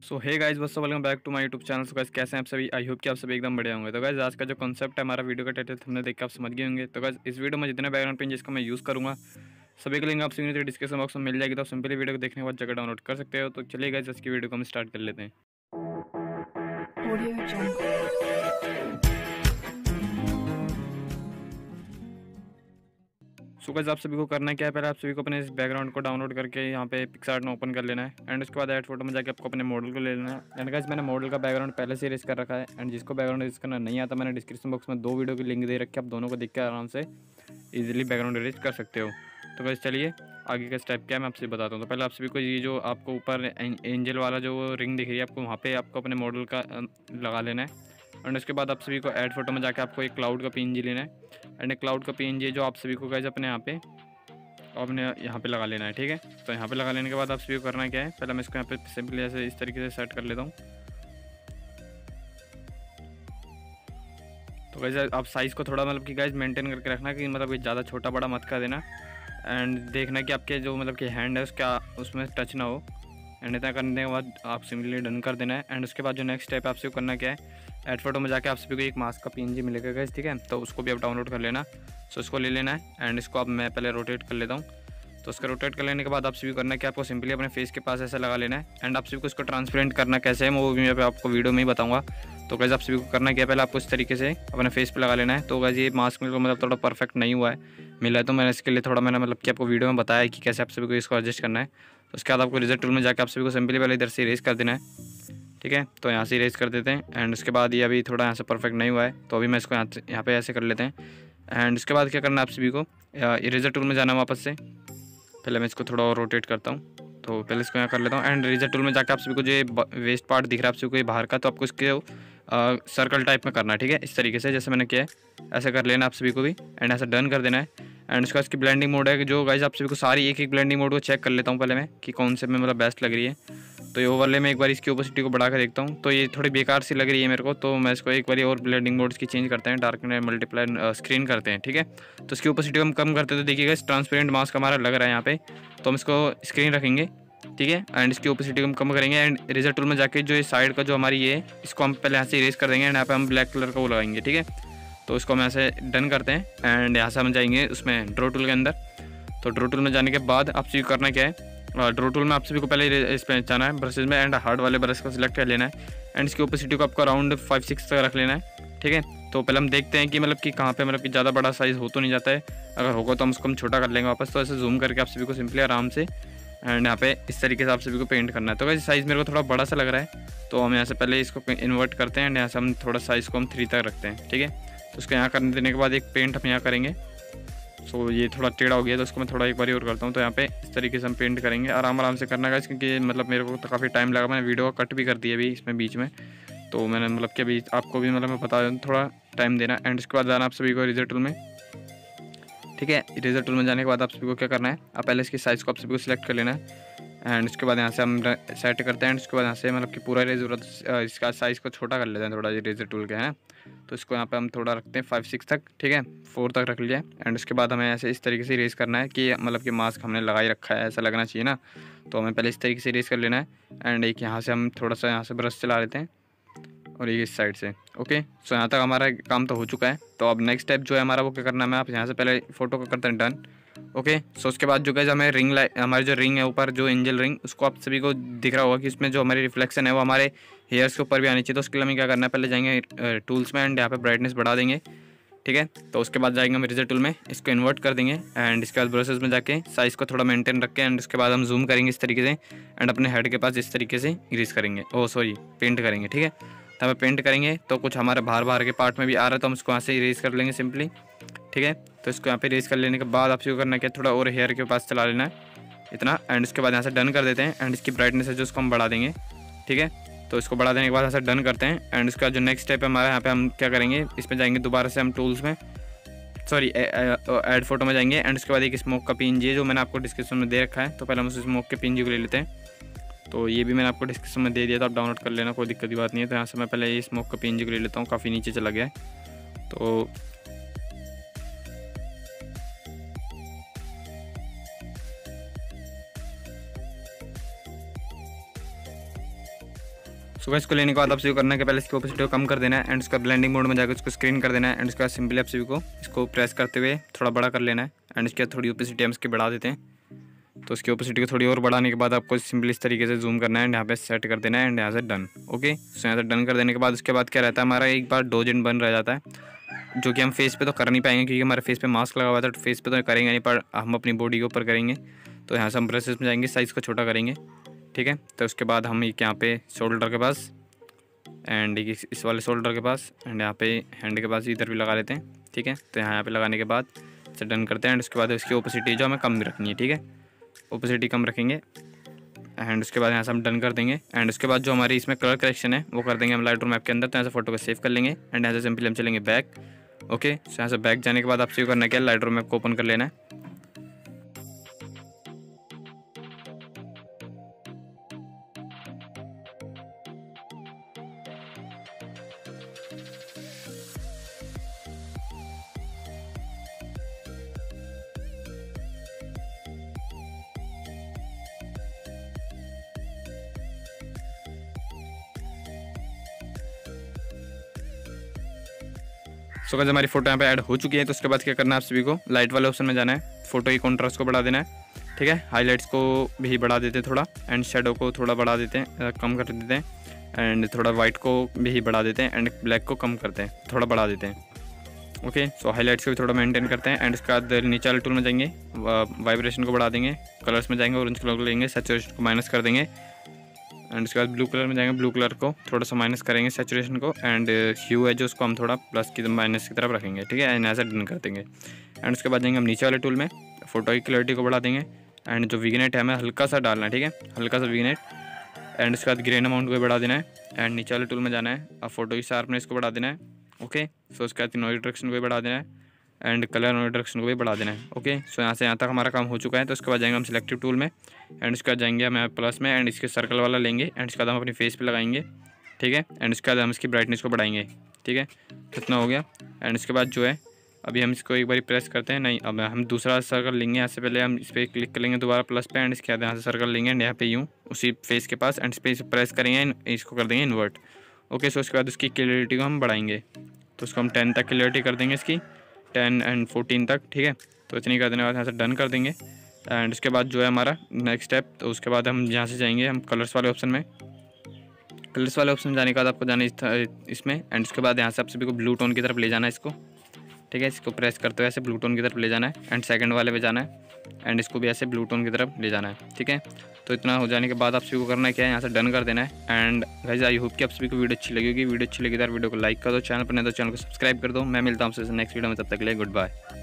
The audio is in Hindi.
So hey guys what's up, welcome back to my YouTube channel. So guys कैसे हैं आप सभी? आई होप कि आप सभी एकदम बढ़िया होंगे। तो गाइस आज का जो कॉन्सेप्ट है हमारा वीडियो का टाइटल हमने देख के आप समझ गए होंगे। तो गाइस इस वीडियो में जितने बैकग्राउंड पेन जिसका मैं यूज़ करूँगा सभी के लिंक आप सभी डिस्क्रिप्शन बॉक्स में मिल जाएगी। तो आप सिंपली वीडियो को देखने के बाद जगह डाउनलोड कर सकते हो। तो चलिए गाइस आज की वीडियो को हम स्टार्ट कर लेते हैं। Audio Jungle. सो गाइस आप सभी को करना क्या है, पहले आप सभी को अपने इस बैकग्राउंड को डाउनलोड करके यहाँ पे पिक्सआर्ट में ओपन कर लेना है। एंड उसके बाद ऐड फोटो में जाके आपको अपने मॉडल को ले लेना है। एंड गाइस मैंने मॉडल का बैकग्राउंड पहले से इरेज कर रखा है। एंड जिसको बैकग्राउंड इरेज करना नहीं आता, मैंने डिस्क्रिप्शन बॉक्स में 2 वीडियो की लिंक दे रखी है, आप दोनों को देख के आराम से ईजिली बैकग्राउंड इरेज कर सकते हो। तो गाइस चलिए आगे का स्टेप क्या है मैं आपसे बताता हूँ। तो पहले आप सभी को ये जो आपको ऊपर एंजल वाला जो रिंग दिख रही है आपको, वहाँ पे आपको अपने मॉडल का लगा लेना है। एंड उसके बाद आप सभी को ऐड फोटो में जाके आपको एक क्लाउड का पीएनजी लेना है। एंड एक क्लाउड का पीएनजी जो आप सभी को गाइस अपने यहाँ पे लगा लेना है। ठीक है, तो यहाँ पे लगा लेने के बाद आप सभी को करना क्या है, पहले मैं इसको यहाँ पे सिंपली ऐसे इस तरीके से सेट कर लेता हूँ। तो गाइस आप साइज़ को थोड़ा मतलब कि गाइस मेंटेन करके रखना कि मतलब कि ज़्यादा छोटा बड़ा मत कर देना। एंड देखना कि आपके जो मतलब कि हैंड है उसका उसमें टच ना हो। एंड इतना करने के बाद आप सिंपली डन कर देना है। एंड उसके बाद जो नेक्स्ट स्टेप है आपसे करना क्या है, ऐड फोटो में जाके आप सभी को एक मास्क का पीएनजी मिलेगा गाइस, ठीक है, तो उसको भी आप डाउनलोड कर लेना। सो उसको ले लेना है एंड इसको अब मैं पहले रोटेट कर लेता हूँ। तो उसका रोटेट कर लेने के बाद आप सभी करना है कि आपको सिंपली अपने फेस के पास ऐसा लगा लेना है। एंड आप सभी को इसको ट्रांसपेरेंट करना कैसे है वो भी मैं आपको वीडियो में ही बताऊँगा। तो गाइस आप सभी को करना क्या है, पहले आपको इस तरीके से अपने फेस पे लगा लेना है। तो गाइस ये मास्क मेरे को मतलब थोड़ा परफेक्ट नहीं हुआ है मिला है, तो मैंने इसके लिए थोड़ा मैंने मतलब कि आपको वीडियो में बताया है कि कैसे आप सभी को इसको एडजस्ट करना है। तो उसके बाद आपको रिजल्ट टूल में जाकर आप सभी को सिंपली पहले इधर से इरेज कर देना है। ठीक है, तो यहाँ से इरेज कर देते हैं। एंड उसके बाद ये अभी थोड़ा यहाँ से परफेक्ट नहीं हुआ है, तो अभी मैं इसको यहाँ पे ऐसे कर लेते हैं। एंड उसके बाद क्या करना है आप सभी को, इरेजर टूल में जाना वापस से। पहले मैं इसको थोड़ा और रोटेट करता हूँ, तो पहले इसको यहाँ कर लेता हूँ। एंड इरेजर टूल में जाकर आप सभी को जो वेस्ट पार्ट दिख रहा है आप सभी को ये बाहर का, तो आपको इसके सर्कल टाइप में करना है। ठीक है, इस तरीके से जैसे मैंने किया है ऐसा कर लेना आप सभी को भी। एंड ऐसा डन कर देना है। एंड उसका इसकी ब्लेंडिंग मोड है कि जो गाइस आप सभी को सारी एक ब्लेंडिंग मोड को चेक कर लेता हूँ पहले मैं कि कौन से में मतलब बेस्ट लग रही है। तो ये ओवरले में एक बार इसकी ओपेसिटी को बढ़ा कर देखता हूँ, तो ये थोड़ी बेकार सी लग रही है मेरे को, तो मैं इसको एक बार और ब्लेंडिंग मोड्स की चेंज करते हैं, डार्कनेस मल्टीप्लाई स्क्रीन करते हैं। ठीक है, तो इसकी ओपेसिटी हम कम करते हैं, तो देखिएगा इस ट्रांसपेरेंट मास्क हमारा लग रहा है यहाँ पे, तो हम इसको स्क्रीन रखेंगे। ठीक है, एंड इसकी ओपेसिटी को हम कम करेंगे। एंड इरेजर टूल में जाके जो ये साइड का जो हमारी ये इसको हम पहले यहाँ से इरेज कर देंगे। एंड यहाँ पे हम ब्लैक कलर का वो लगाएंगे। ठीक है, तो इसको हम ऐसे डन करते हैं। एंड यहाँ से हम जाएंगे उसमें ड्रॉ टूल के अंदर। तो ड्रॉ टूल में जाने के बाद आप सभी करना क्या है, ड्रॉ टूल में आप सभी को पहले इस पर जाना है ब्रशेज में। एंड हार्ड वाले ब्रश को सिलेक्ट कर लेना है। एंड इसकी ओपेसिटी को आपको अराउंड 5-6 तक रख लेना है। ठीक है, तो पहले हम देखते हैं कि मतलब कि कहाँ पे मतलब कि ज़्यादा बड़ा साइज़ हो तो नहीं जाता है, अगर होगा तो हम उसको छोटा कर लेंगे वापस। तो ऐसे जूम करके आप सभी को सिंपली आराम से एंड यहाँ पे इस तरीके से आप सभी को पेंट करना है। तो वैसे साइज़ मेरे को थोड़ा बड़ा सा लग रहा है, तो हम यहाँ से पहले इसको इन्वर्ट करते हैं। एंड यहाँ से हम थोड़ा साइज़ को हम 3 तक रखते हैं। ठीक है, तो उसको यहाँ करने देने के बाद एक पेंट हम यहाँ करेंगे। सो ये थोड़ा टेढ़ा हो गया, तो उसको मैं थोड़ा एक बार और करता हूँ। तो यहाँ पे इस तरीके से हम पेंट करेंगे, आराम से करना गाइस, क्योंकि मतलब मेरे को तो काफ़ी टाइम लगा, मैंने वीडियो को कट भी कर दिया अभी इसमें बीच में, तो मैंने मतलब कि अभी आपको भी मतलब मैं बता दूँ थोड़ा टाइम देना। एंड उसके बाद जाना आप सभी को इरेजर टूल में। ठीक है, इरेजर टूल में जाने के बाद आप सभी को क्या करना है, आप पहले इसकी साइज़ को आप सभी को सिलेक्ट कर लेना है। एंड उसके बाद यहाँ से हम सेट करते हैं। एंड उसके बाद यहाँ से मतलब कि पूरा इरेजर इसका साइज़ को छोटा कर लेते हैं थोड़ा, इरेजर टूल के है। तो इसको यहाँ पे हम थोड़ा रखते हैं 5-6 तक। ठीक है, 4 तक रख लिया। एंड उसके बाद हमें ऐसे इस तरीके से इरेज करना है कि मतलब कि मास्क हमने लगा ही रखा है ऐसा लगना चाहिए ना, तो हमें पहले इस तरीके से इरेज कर लेना है। एंड एक यहाँ से हम थोड़ा सा यहाँ से ब्रश चला लेते हैं और ये इस साइड से। ओके, सो यहाँ तक हमारा काम तो हो चुका है। तो अब नेक्स्ट स्टेप जो है हमारा वो क्या करना है, मैं आप यहाँ से पहले फ़ोटो को करते हैं डन। ओके, सो उसके बाद जो गाइस हमें रिंग लाइट, हमारी जो रिंग है ऊपर जो एंजल रिंग, उसको आप सभी को दिख रहा होगा कि इसमें जो हमारी रिफ्लेक्शन है वो हमारे हेयर्स के ऊपर भी आनी चाहिए। तो उसके लिए हमें क्या करना है, पहले जाएंगे टूल्स में एंड यहाँ पे ब्राइटनेस बढ़ा देंगे। ठीक है, तो उसके बाद जाएंगे हम इरेजर टूल में, इसको इन्वर्ट कर देंगे। एंड इसके बाद ब्रशेस में जाके साइज़ को थोड़ा मेंटेन रख के एंड उसके बाद हम जूम करेंगे इस तरीके से। एंड अपने हेड के पास इस तरीके से इरेज करेंगे, पेंट करेंगे। ठीक है, तो हमें पेंट करेंगे तो कुछ हमारे बाहर के पार्ट में भी आ रहा है, तो हम इसको यहाँ से इरेज कर लेंगे सिंपली। ठीक है, तो इसको यहाँ पे इरेज कर लेने के बाद आप शुरू करना क्या, थोड़ा और हेयर के पास चला लेना है इतना। एंड उसके बाद यहाँ से डन कर देते हैं। एंड इसकी ब्राइटनेस है जो उसको हम बढ़ा देंगे। ठीक है, तो इसको बढ़ा देने के बाद ऐसा डन करते हैं। एंड उसका जो नेक्स्ट स्टेप है हमारा, यहाँ पे हम क्या करेंगे, इसमें जाएंगे दोबारा से हम टूल्स में, ऐड फोटो में जाएंगे। एंड उसके बाद एक स्मोक का पीएनजी है जो मैंने आपको डिस्क्रिप्शन में दे रखा है, तो पहले हम उस स्मोक के पीएनजी को ले लेते हैं। तो ये भी मैंने आपको डिस्क्रिप्शन में दे दिया, तो आप डाउनलोड कर लेना, कोई दिक्कत की बात नहीं है। तो यहाँ से मैं पहले ये स्मोक का पीएनजी को ले लेता हूँ, काफ़ी नीचे चला गया है। तो सो गाइस, इसको लेने के बाद आप सभी को करना है कि पहले इसकी ओपेसिटी को कम कर देना है एंड उसका ब्लेंडिंग मोड में जाकर उसको स्क्रीन कर देना है एंड उसके बाद सिंपली आप सभी को इसको प्रेस करते हुए थोड़ा बड़ा कर लेना है एंड इसके बाद थोड़ी ओपेसिटी हम इसकी बढ़ा देते हैं। तो उसकी ओपेसिटी को थोड़ी और बढ़ाने के बाद आपको सिंपली इस तरीके से जूम करना है एंड यहाँ पे सेट कर देना है एंड यहाँ से डन। ओके, सो यहाँ से डन कर देने के बाद उसके बाद क्या रहता है, हमारा एक बार डोज एंड बन रह जाता है, जो कि हम फेस पे तो कर नहीं पाएंगे क्योंकि हमारे फेस पे मास्क लगा हुआ था, तो फेस पे तो करेंगे नहीं, पर हम अपनी बॉडी के ऊपर करेंगे। तो यहाँ से हम ब्रशेस में जाएंगे, साइज़ को छोटा करेंगे, ठीक है। तो उसके बाद हम एक यहाँ पे शोल्डर के पास एंड इस वाले शोल्डर के पास एंड यहाँ पे हैंड के पास इधर भी लगा लेते हैं, ठीक है। तो यहाँ पे लगाने के बाद इसे डन करते हैं एंड उसके बाद इसकी ओपेसिटी जो हमें कम रखनी है, ठीक है, ओपेसिटी कम रखेंगे एंड उसके बाद यहाँ से हम डन कर देंगे एंड उसके बाद जो हमारी इसमें कलर करेक्शन है वो कर देंगे हम लाइटरूम ऐप के अंदर। तो यहाँ से फोटो को सेव कर लेंगे एंड यहाँ से सिंपली हम चलेंगे बैक। ओके, सो यहाँ से बैक जाने के बाद आपसे करना क्या है, लाइटरूम ऐप को ओपन कर लेना है। सो गाइस, हमारी फोटो यहाँ पे ऐड हो चुकी है। तो उसके बाद क्या करना है, आप सभी को लाइट वाले ऑप्शन में जाना है, फोटो की कॉन्ट्रास्ट को बढ़ा देना है, ठीक है। हाईलाइट्स को भी बढ़ा देते हैं थोड़ा एंड शेडो को थोड़ा बढ़ा देते हैं, कम कर देते हैं एंड थोड़ा वाइट को भी बढ़ा देते हैं एंड ब्लैक को कम करते हैं, थोड़ा बढ़ा देते हैं। ओके, सो हाईलाइट्स को भी थोड़ा मेंटेन करते हैं एंड उसके बाद नीचे वाले टूल में जाएंगे, वाइब्रेशन को बढ़ा देंगे, कलर्स में जाएंगे, ऑरेंज कलर को लेंगे, सैचुरेशन को माइनस कर देंगे एंड उसके बाद ब्लू कलर में जाएंगे, ब्लू कलर को थोड़ा सा माइनस करेंगे सैचुरेशन को एंड ह्यू है जो उसको हम थोड़ा प्लस की माइनस की तरफ रखेंगे, ठीक है, एंड ऐसा डन कर देंगे एंड उसके बाद जाएंगे हम नीचे वाले टूल में, फोटो की क्लैरिटी को बढ़ा देंगे एंड जो विग्नेट है हमें हल्का सा डालना है, ठीक है, हल्का सा विग्नेट एंड उसके बाद ग्रेन अमाउंट को बढ़ा देना है एंड नीचे वाले टूल में जाना है, अब फोटो की शार्पनेस को बढ़ा देना है। ओके, सो उसके बाद नॉइज़ रिडक्शन को भी बढ़ा देना है एंड कलर नॉइज़ रिडक्शन को भी बढ़ा देना है। ओके, सो यहाँ से यहाँ तक हमारा काम हो चुका है। तो उसके बाद जाएंगे हम सिलेक्टिव टूल में एंड उसके बाद जाएंगे हम प्लस में एंड इसके सर्कल वाला लेंगे एंड उसके बाद हम अपनी फेस पे लगाएंगे, ठीक है, एंड उसके बाद हम इसकी ब्राइटनेस को बढ़ाएंगे, ठीक है, इतना हो गया एंड उसके बाद जो है अभी हम इसको एक बार प्रेस करते हैं, नहीं अब हम दूसरा सर्कल लेंगे, यहाँ से पहले हम इस पर क्लिक कर लेंगे दोबारा प्लस पे एंड इसके बाद यहाँ से सर्कल लेंगे एंड यहाँ पे यूँ उसी फेस के पास एंड इस पर प्रेस करेंगे, इसको कर देंगे इन्वर्ट। ओके, सो उसके बाद उसकी क्लियरिटी को हम बढ़ाएंगे, तो उसको हम 10 तक क्लियरिटी कर देंगे, इसकी 10 एंड 14 तक, ठीक है। तो इतनी कर देने के बाद यहाँ से डन कर देंगे एंड उसके बाद जो है हमारा नेक्स्ट स्टेप, तो उसके बाद हम यहाँ से जाएंगे हम कलर्स वाले ऑप्शन में, कलर्स वाले ऑप्शन में जाने के बाद आपको जाना इसमें एंड उसके बाद यहाँ से आप सभी को ब्लू टोन की तरफ ले जाना है इसको, ठीक है, इसको प्रेस करते हुए ऐसे ब्लू टोन की तरफ ले जाना है एंड सेकंड वाले पे जाना है एंड इसको भी ऐसे ब्लू टोन की तरफ ले जाना है, ठीक है। तो इतना हो जाने के बाद आप सभी को करना है क्या है, यहाँ से डन कर देना है एंड गाइस आई होप कि आप सभी को वीडियो अच्छी लगी होगी। वीडियो अच्छी लगी तो वीडियो को लाइक कर दो, चैनल पर नहीं तो चैनल को सब्सक्राइब कर दो। मैं मिलता हूँ आपसे नेक्स्ट वीडियो में, तब तक के लिए गुड बाय।